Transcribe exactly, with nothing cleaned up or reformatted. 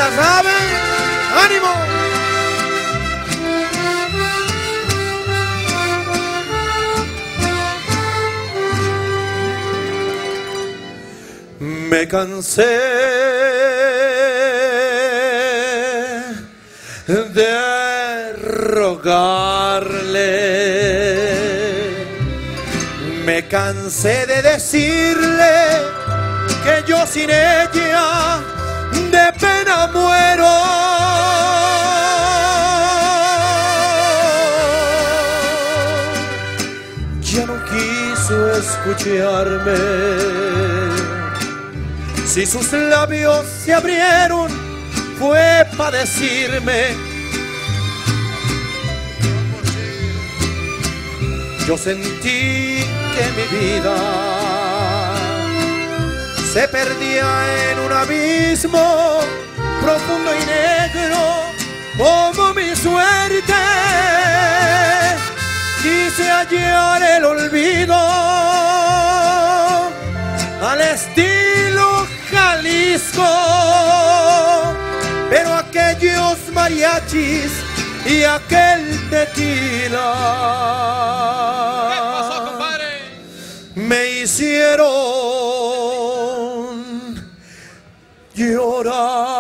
la saben. ¡Ánimo! Me cansé de rogarle, me cansé de decirle que yo sin ella de pena muero. Ya no quiso escucharme. Si sus labios se abrieron fue para decirme. Yo sentí que mi vida se perdía en un abismo profundo y negro como mi suerte. Quise hallar el olvido al estilo Jalisco, pero aquellos mariachis y aquel tequila ¿Qué pasó, compadre? me hicieron llorar.